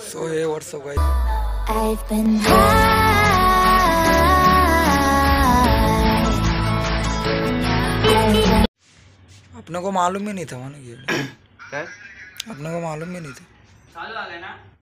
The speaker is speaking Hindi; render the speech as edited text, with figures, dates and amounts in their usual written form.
सो ये व्हाट्सअप गाइस, अपने को मालूम ही नहीं था, मानो ये अपने को मालूम ही नहीं था। चालू आ गया ना।